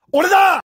俺だ。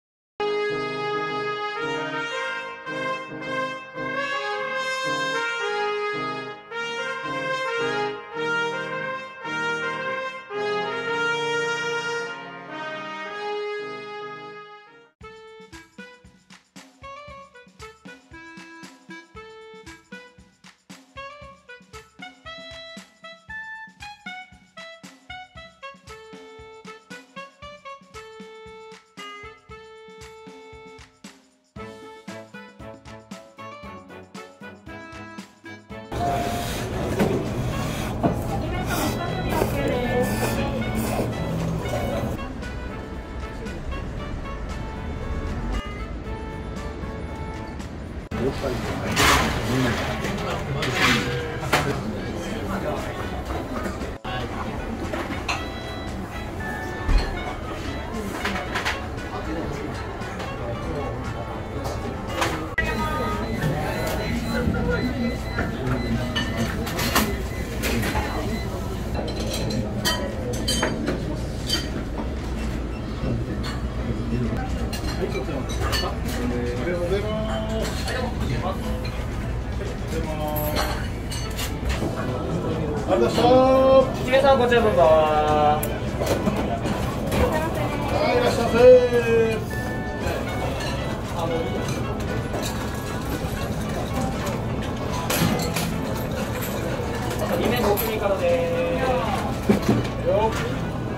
1名様ご注文は。 はい、いらっしゃいませ。 2名ご組からです。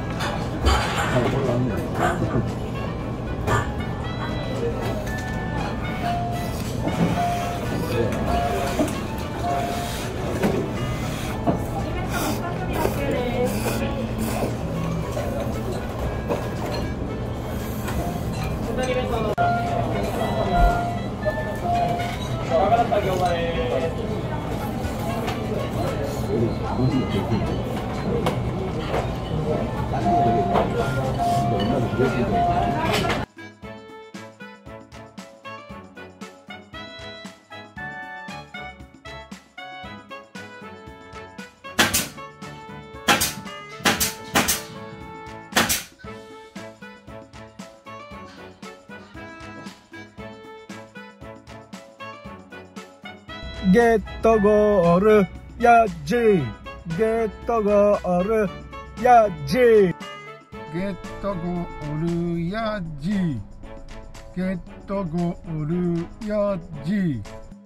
ゲットゴールやっじゲットゴールやっじゲットゴールやっじゲットゴールやっじ。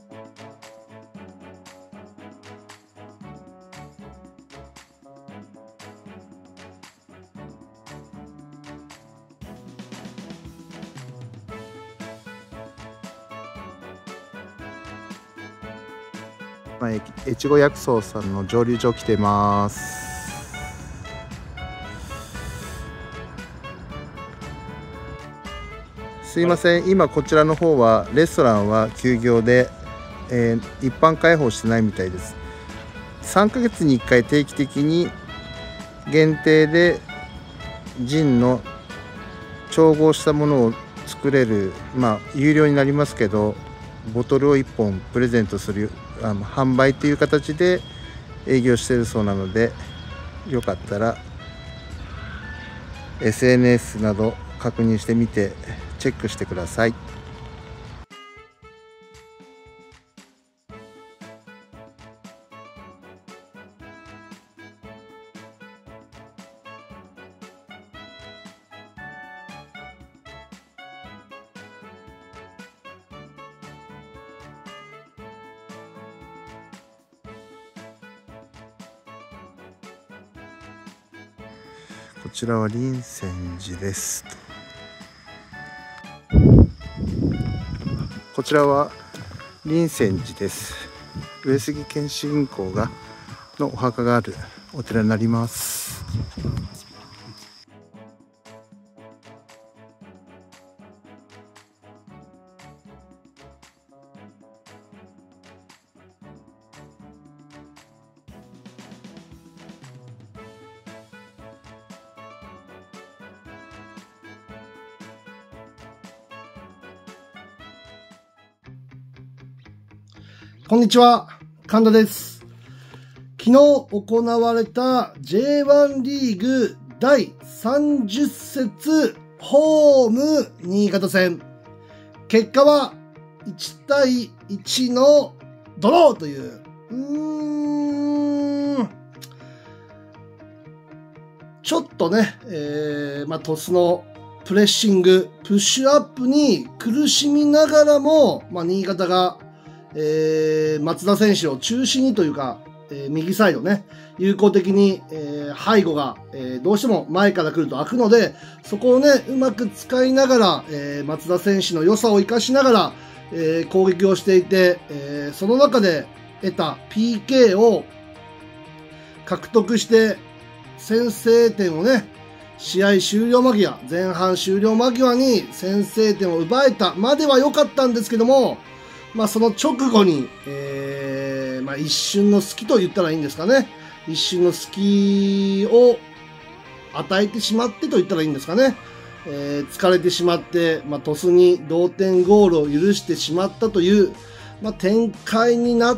越後薬草さんの蒸留所来てます。すいません、今こちらの方はレストランは休業で、一般開放してないみたいです。3ヶ月に1回定期的に限定でジンの調合したものを作れる、有料になりますけど、ボトルを1本プレゼントする販売という形で営業しているそうなので、よかったら SNS など確認してみてチェックしてください。こちらは林泉寺です。こちらは林泉寺です。上杉謙信公のお墓があるお寺になります。 こんにちは、神田です。昨日行われた J1 リーグ第30節ホーム新潟戦。結果は1対1のドローという。ちょっとね、鳥栖のプレッシング、プッシュアップに苦しみながらも、新潟が、松田選手を中心にというか、右サイドね、有効的に、背後が、どうしても前から来ると開くので、そこをね、うまく使いながら、松田選手の良さを生かしながら、攻撃をしていて、その中で得た PK を獲得して、先制点をね、試合終了間際、前半終了間際に先制点を奪えたまでは良かったんですけども、その直後に、一瞬の隙と言ったらいいんですかね。一瞬の隙を与えてしまってと言ったらいいんですかね。疲れてしまって、鳥栖に同点ゴールを許してしまったという、展開になって、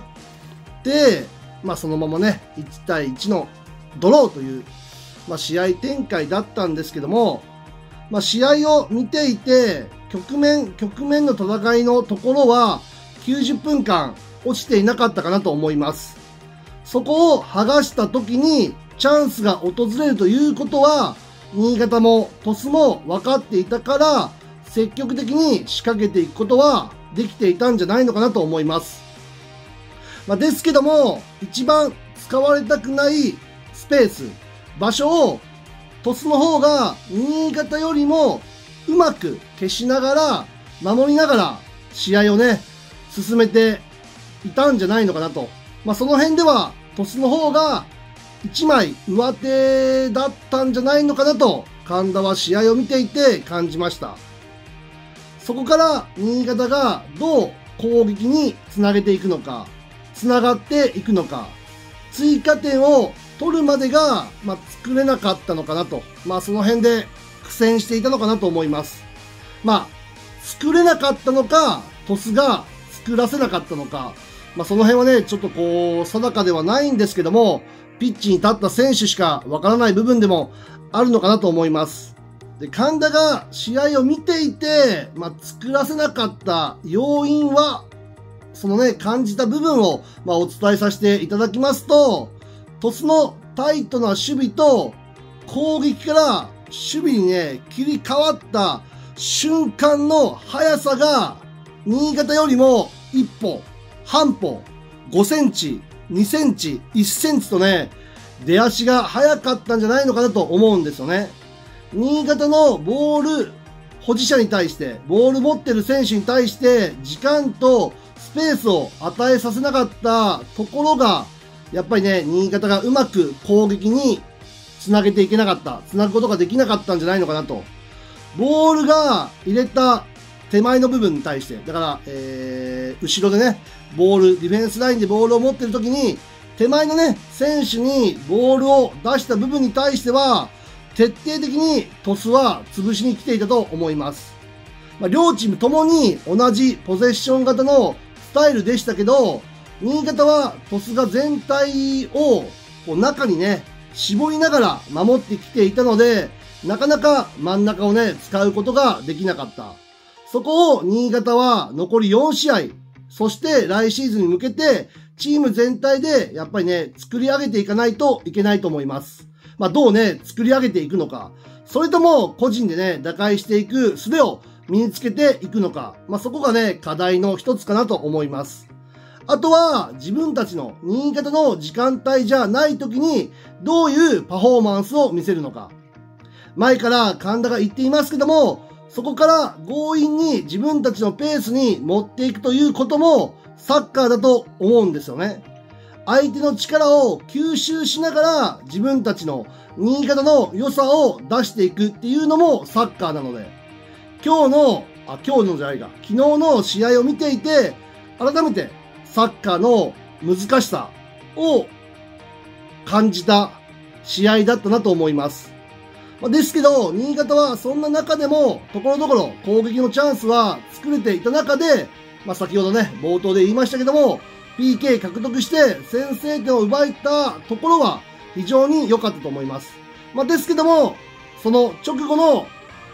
そのままね、1対1のドローという、試合展開だったんですけども、試合を見ていて、局面の戦いのところは、90分間落ちていなかったかなと思います。そこを剥がした時にチャンスが訪れるということは、新潟も鳥栖も分かっていたから、積極的に仕掛けていくことはできていたんじゃないのかなと思います。ですけども、一番使われたくないスペース、場所を鳥栖の方が新潟よりもうまく消しながら、守りながら試合をね、進めていたんじゃないのかなと。その辺では鳥栖の方が一枚上手だったんじゃないのかなと、神田は試合を見ていて感じました。そこから新潟がどう攻撃につなげていくのか、つながっていくのか、追加点を取るまでが、作れなかったのかなと。その辺で苦戦していたのかなと思います。作れなかったのか、鳥栖が作らせなかったのか、その辺はね、ちょっと定かではないんですけども、ピッチに立った選手しかわからない部分でもあるのかなと思います。で、神田が試合を見ていて、作らせなかった要因は、そのね、感じた部分を、お伝えさせていただきますと、鳥栖のタイトな守備と攻撃から守備にね、切り替わった瞬間の速さが、新潟よりも1歩、半歩、5センチ、2センチ、1センチとね、出足が速かったんじゃないのかなと思うんですよね。新潟のボール保持者に対して、ボール持ってる選手に対して、時間とスペースを与えさせなかったところが、やっぱりね、新潟がうまく攻撃につなげていけなかった、つなぐことができなかったんじゃないのかなと。ボールが入れた手前の部分に対して、だから、後ろでね、ディフェンスラインでボールを持ってる時に、手前のね、選手にボールを出した部分に対しては、徹底的に鳥栖は潰しに来ていたと思います。両チームともに同じポゼッション型のスタイルでしたけど、新潟は鳥栖が全体を中にね、絞りながら守ってきていたので、なかなか真ん中をね、使うことができなかった。そこを新潟は残り4試合、そして来シーズンに向けてチーム全体でやっぱりね、作り上げていかないといけないと思います。どうね、作り上げていくのか、それとも個人でね、打開していく術を身につけていくのか、そこがね、課題の一つかなと思います。あとは自分たちの新潟の時間帯じゃない時にどういうパフォーマンスを見せるのか。前から神田が言っていますけども、そこから強引に自分たちのペースに持っていくということもサッカーだと思うんですよね。相手の力を吸収しながら自分たちの新潟の良さを出していくっていうのもサッカーなので、昨日の試合を見ていて、改めてサッカーの難しさを感じた試合だったなと思います。ですけど、新潟はそんな中でも、ところどころ攻撃のチャンスは作れていた中で、先ほどね、冒頭で言いましたけども、PK 獲得して先制点を奪えたところは非常に良かったと思います。ですけども、その直後の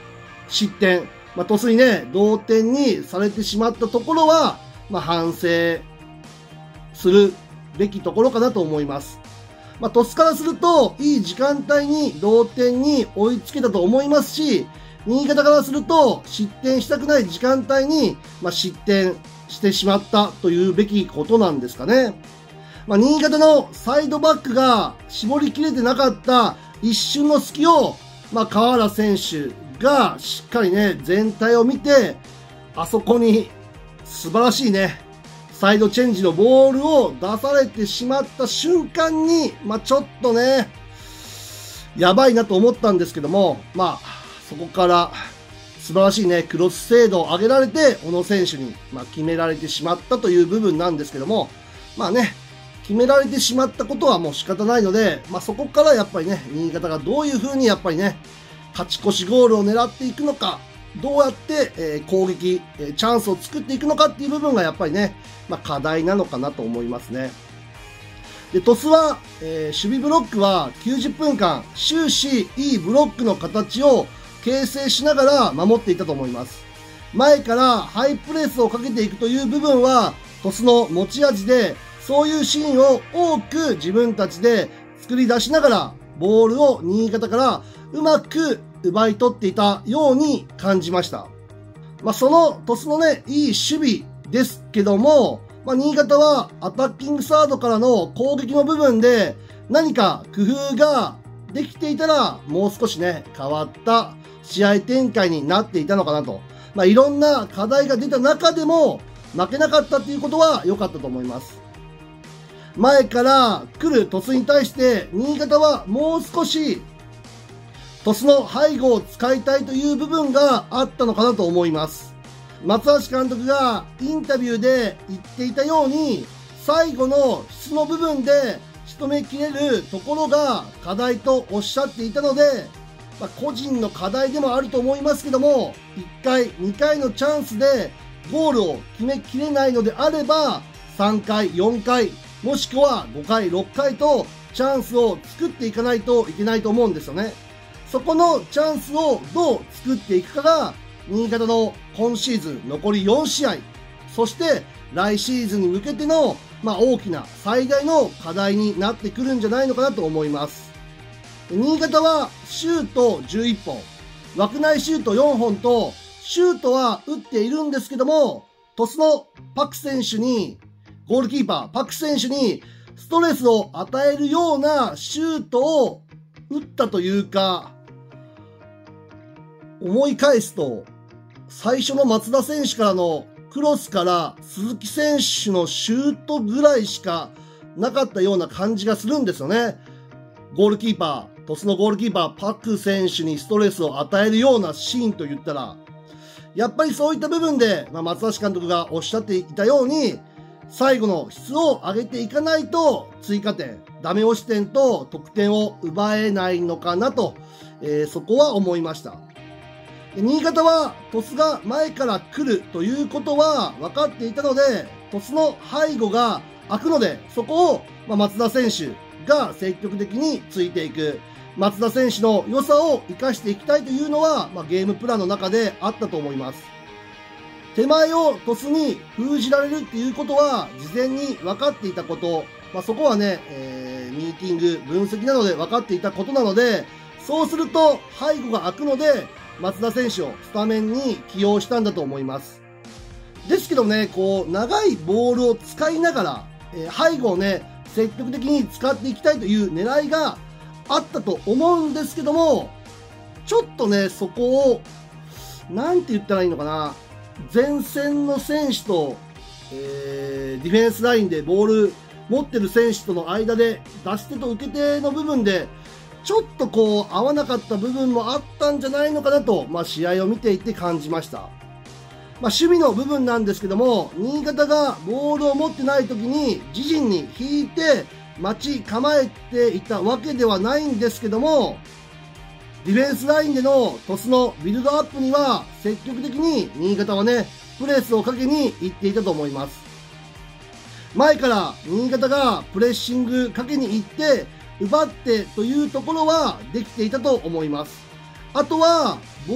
失点、鳥栖にね、同点にされてしまったところは、反省するべきところかなと思います。鳥栖からすると、いい時間帯に同点に追いつけたと思いますし、新潟からすると、失点したくない時間帯に、失点してしまったというべきことなんですかね。新潟のサイドバックが絞りきれてなかった一瞬の隙を、川原選手がしっかりね、全体を見て、あそこに素晴らしいね、サイドチェンジのボールを出されてしまった瞬間に、ちょっとね、やばいなと思ったんですけども、そこから素晴らしいね、クロス精度を上げられて、小野選手に、決められてしまったという部分なんですけども、決められてしまったことはもう仕方ないので、そこからやっぱりね、新潟がどういう風にやっぱりね、勝ち越しゴールを狙っていくのか、どうやって、攻撃、チャンスを作っていくのかっていう部分がやっぱりね、課題なのかなと思いますね。で、鳥栖は、守備ブロックは90分間、終始いいブロックの形を形成しながら守っていたと思います。前からハイプレスをかけていくという部分は、鳥栖の持ち味で、そういうシーンを多く自分たちで作り出しながら、ボールを新潟からうまく奪い取っていたように感じました。その鳥栖のね、いい守備ですけども、新潟はアタッキングサードからの攻撃の部分で何か工夫ができていたら、もう少しね、変わった試合展開になっていたのかなと。いろんな課題が出た中でも負けなかったということは良かったと思います。前から来る鳥栖に対して新潟はもう少し鳥栖の背後を使いたいという部分があったのかなと思います。松橋監督がインタビューで言っていたように、最後の質の部分で仕留めきれるところが課題とおっしゃっていたので、個人の課題でもあると思いますけども、1回、2回のチャンスでゴールを決めきれないのであれば、3回、4回、もしくは5回、6回とチャンスを作っていかないといけないと思うんですよね。そこのチャンスをどう作っていくかが、新潟の今シーズン残り4試合、そして来シーズンに向けての、大きな最大の課題になってくるんじゃないのかなと思います。新潟はシュート11本、枠内シュート4本と、シュートは打っているんですけども、鳥栖のパク選手に、ゴールキーパー、パク選手にストレスを与えるようなシュートを打ったというか、思い返すと、最初の松田選手からのクロスから鈴木選手のシュートぐらいしかなかったような感じがするんですよね。ゴールキーパー、鳥栖のゴールキーパー、パク選手にストレスを与えるようなシーンと言ったら、やっぱりそういった部分で、松橋監督がおっしゃっていたように、最後の質を上げていかないと追加点、ダメ押し点と得点を奪えないのかなと、そこは思いました。新潟は鳥栖が前から来るということは分かっていたので、鳥栖の背後が空くので、そこを松田選手が積極的についていく。松田選手の良さを生かしていきたいというのは、ゲームプランの中であったと思います。手前を鳥栖に封じられるっていうことは事前に分かっていたこと、そこはね、ミーティング、分析などで分かっていたことなので、そうすると背後が空くので、松田選手をスタメンに起用したんだと思います。ですけどね、長いボールを使いながら、背後をね、積極的に使っていきたいという狙いがあったと思うんですけども、ちょっとね、そこを、なんて言ったらいいのかな、前線の選手と、ディフェンスラインでボール持ってる選手との間で出し手と受け手の部分でちょっと合わなかった部分もあったんじゃないのかなと、試合を見ていて感じました。守備の部分なんですけども、新潟がボールを持ってない時に自陣に引いて待ち構えていたわけではないんですけども、ディフェンスラインでの鳥栖のビルドアップには積極的に新潟はね、プレスをかけに行っていたと思います。前から新潟がプレッシングかけに行って奪ってというところはできていたと思います。あとはボール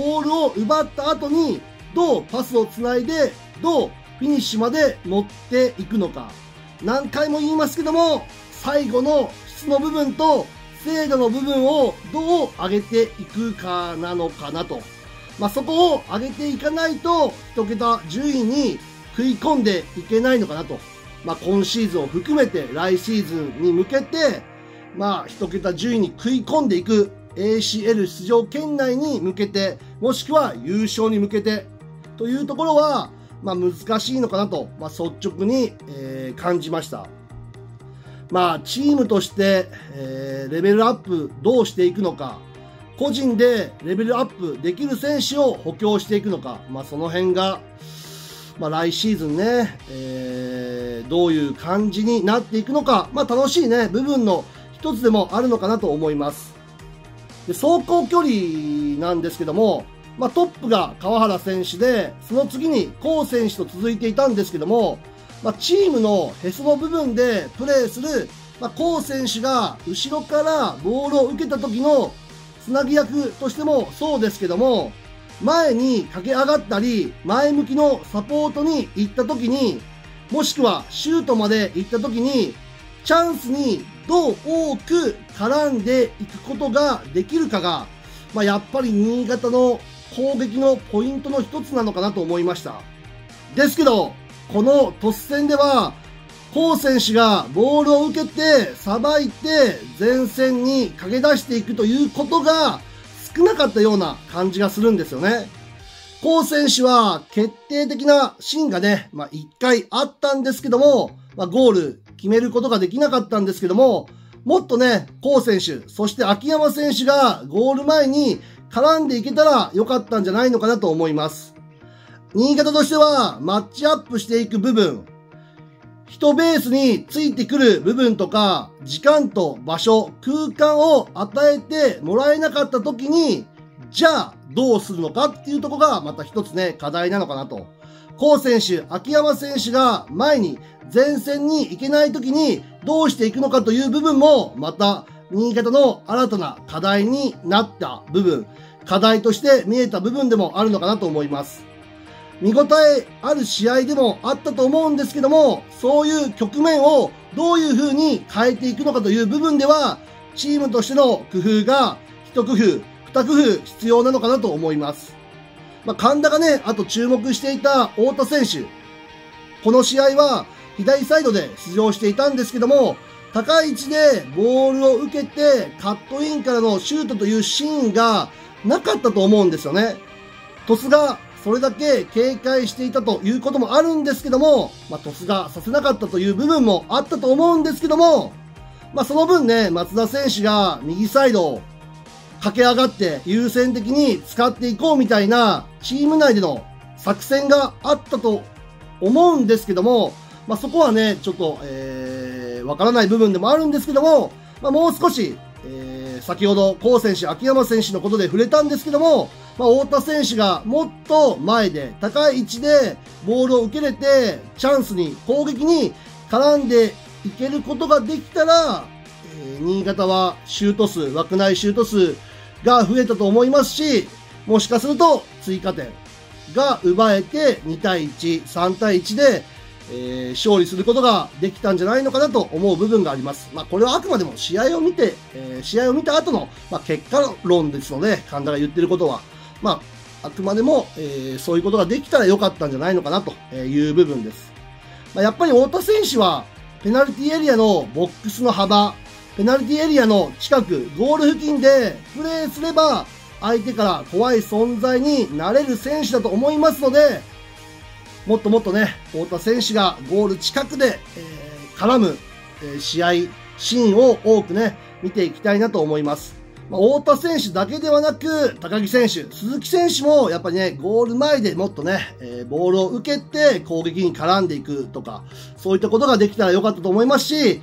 を奪った後に、どうパスをつないで、どうフィニッシュまで持っていくのか。何回も言いますけども、最後の質の部分と精度の部分をどう上げていくかなのかなと。そこを上げていかないと、一桁順位に食い込んでいけないのかなと。今シーズンを含めて来シーズンに向けて、一桁順位に食い込んでいく ACL 出場圏内に向けて、もしくは優勝に向けてというところは、難しいのかなと、率直に、感じました。チームとして、レベルアップどうしていくのか、個人でレベルアップできる選手を補強していくのか、その辺が、来シーズンね、どういう感じになっていくのか、楽しいね、部分の一つでもあるのかなと思います。で、走行距離なんですけども、トップが川原選手で、その次にコウ選手と続いていたんですけども、チームのへその部分でプレーする、コウ選手が後ろからボールを受けた時のつなぎ役としてもそうですけども、前に駆け上がったり、前向きのサポートに行った時に、もしくはシュートまで行った時に、チャンスにどう多く絡んでいくことができるかが、やっぱり新潟の攻撃のポイントの一つなのかなと思いました。ですけど、この突戦では、コウ選手がボールを受けて、さばいて、前線に駆け出していくということが少なかったような感じがするんですよね。コウ選手は決定的なシーンがね、1回あったんですけども、ゴール決めることができなかったんですけども、もっとね、コウ選手、そして秋山選手がゴール前に絡んでいけたら良かったんじゃないのかなと思います。新潟としてはマッチアップしていく部分、人ベースについてくる部分とか、時間と場所、空間を与えてもらえなかった時に、じゃあどうするのかっていうところがまた一つね、課題なのかなと。コウ選手、秋山選手が前に前線に行けない時にどうしていくのかという部分も、また新潟の新たな課題になった部分、課題として見えた部分でもあるのかなと思います。見応えある試合でもあったと思うんですけども、そういう局面をどういう風に変えていくのかという部分では、チームとしての工夫が一工夫、二工夫必要なのかなと思います。神田がね、あと注目していた太田選手。この試合は左サイドで出場していたんですけども、高い位置でボールを受けてカットインからのシュートというシーンがなかったと思うんですよね。鳥栖がそれだけ警戒していたということもあるんですけども、鳥栖がさせなかったという部分もあったと思うんですけども、その分ね、松田選手が右サイドを駆け上がって優先的に使っていこうみたいなチーム内での作戦があったと思うんですけども、そこはね、ちょっと、わからない部分でもあるんですけども、もう少し、先ほど、コウ選手、秋山選手のことで触れたんですけども、太田選手がもっと前で、高い位置でボールを受けれて、チャンスに、攻撃に絡んでいけることができたら、新潟はシュート数、枠内シュート数が増えたと思いますし、もしかすると追加点が奪えて2対1、3対1で、勝利することができたんじゃないのかなと思う部分があります。これはあくまでも試合を見て、試合を見た後の、結果論ですので、神田が言ってることは、あくまでも、そういうことができたらよかったんじゃないのかなという部分です。やっぱり太田選手は、ペナルティエリアのボックスの幅、ペナルティエリアの近く、ゴール付近でプレーすれば、相手から怖い存在になれる選手だと思いますので、もっともっとね、太田選手がゴール近くで、絡む、試合、シーンを多くね、見ていきたいなと思います。太田選手だけではなく、高木選手、鈴木選手もやっぱりね、ゴール前でもっとね、ボールを受けて攻撃に絡んでいくとか、そういったことができたらよかったと思いますし、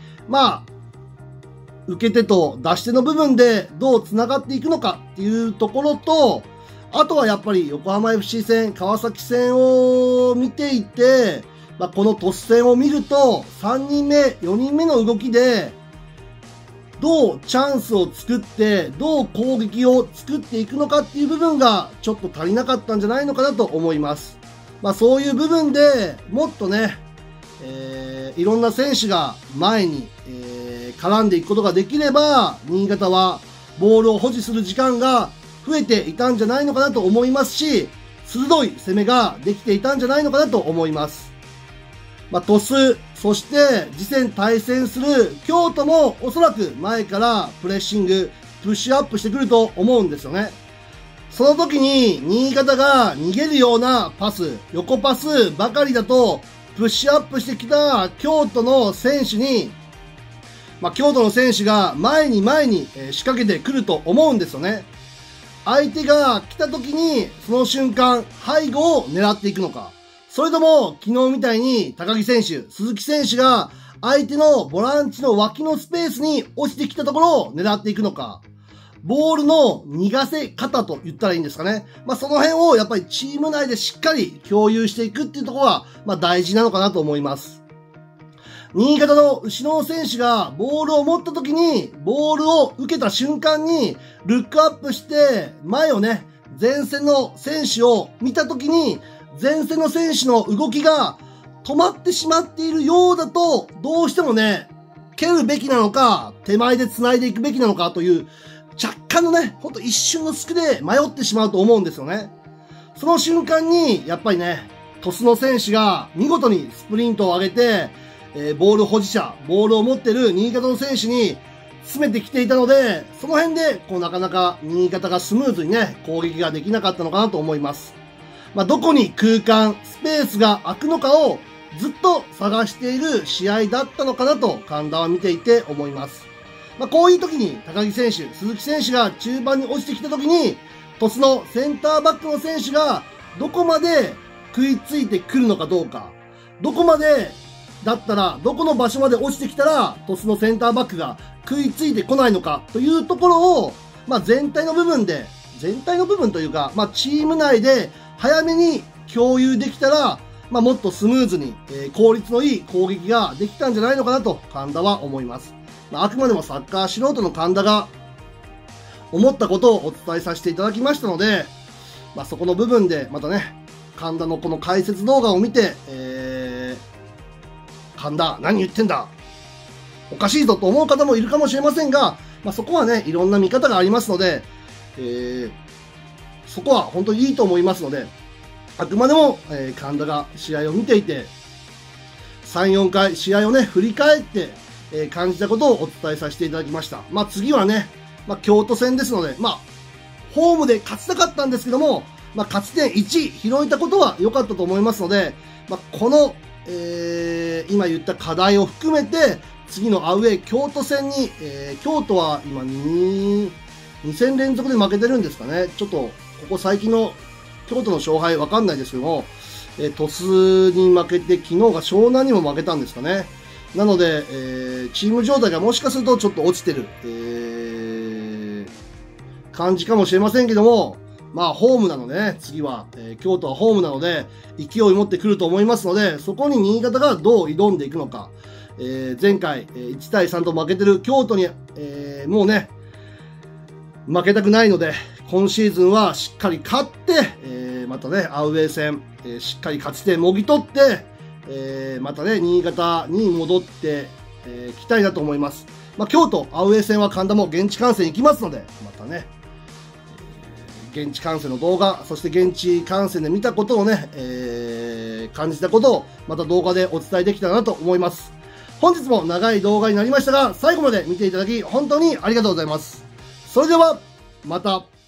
受け手と出し手の部分でどう繋がっていくのかっていうところと、あとはやっぱり横浜 FC 戦、川崎戦を見ていて、この突戦を見ると、3人目、4人目の動きで、 どうチャンスを作って、どう攻撃を作っていくのかっていう部分がちょっと足りなかったんじゃないのかなと思います。そういう部分でもっとね、いろんな選手が前に、絡んでいくことができれば、新潟はボールを保持する時間が増えていたんじゃないのかなと思いますし、鋭い攻めができていたんじゃないのかなと思います。鳥栖、そして次戦対戦する京都もおそらく前からプレッシング、プッシュアップしてくると思うんですよね。その時に新潟が逃げるようなパス、横パスばかりだと、プッシュアップしてきた京都の選手に、京都の選手が前に仕掛けてくると思うんですよね。相手が来た時に、その瞬間、背後を狙っていくのか。それとも、昨日みたいに高木選手、鈴木選手が相手のボランチの脇のスペースに落ちてきたところを狙っていくのか。ボールの逃がせ方と言ったらいいんですかね。その辺をやっぱりチーム内でしっかり共有していくっていうところが、大事なのかなと思います。新潟の後ろの選手がボールを持った時に、ボールを受けた瞬間に、ルックアップして、前をね、前線の選手を見た時に、前線の選手の動きが止まってしまっているようだと、どうしてもね、蹴るべきなのか、手前で繋いでいくべきなのかという、若干のね、ほんと一瞬の隙で迷ってしまうと思うんですよね。その瞬間に、やっぱりね、鳥栖の選手が見事にスプリントを上げて、ボール保持者、ボールを持っている新潟の選手に詰めてきていたので、その辺で、なかなか新潟がスムーズにね、攻撃ができなかったのかなと思います。どこに空間、スペースが空くのかをずっと探している試合だったのかなと、神田は見ていて思います。こういう時に高木選手、鈴木選手が中盤に落ちてきた時に、鳥栖のセンターバックの選手がどこまで食いついてくるのかどうか、どこまでだったら、どこの場所まで落ちてきたら、鳥栖のセンターバックが食いついてこないのかというところを、全体の部分というか、チーム内で早めに共有できたら、もっとスムーズに、効率のいい攻撃ができたんじゃないのかなと、神田は思います。あくまでもサッカー素人の神田が思ったことをお伝えさせていただきましたので、そこの部分でまたね、神田のこの解説動画を見て、神田、何言ってんだ、おかしいぞと思う方もいるかもしれませんが、そこはね、いろんな見方がありますので、そこは本当にいいと思いますので、あくまでも、神田が試合を見ていて、3、4回試合をね、振り返って、感じたことをお伝えさせていただきました。次はね、京都戦ですので、ホームで勝ちたかったんですけども、勝ち点1拾えたことは良かったと思いますので、この、今言った課題を含めて、次のアウェー京都戦に、京都は今2戦連続で負けてるんですかね。ちょっと、ここ最近の京都の勝敗わかんないですけども、鳥栖に負けて、昨日が湘南にも負けたんですかね。なので、チーム状態がもしかするとちょっと落ちてる、感じかもしれませんけども、ホームなのでね、次は、京都はホームなので、勢いを持ってくると思いますので、そこに新潟がどう挑んでいくのか、前回、1対3と負けてる京都に、もうね、負けたくないので、今シーズンはしっかり勝って、またね、アウェー戦、しっかり勝ち点もぎ取って、またね、新潟に戻っていきたいなと思います。京都、アウェー戦は神田も現地観戦行きますので、またね、現地観戦の動画、そして現地観戦で見たことをね、感じたことをまた動画でお伝えできたらなと思います。本日も長い動画になりましたが、最後まで見ていただき本当にありがとうございます。それでは、また。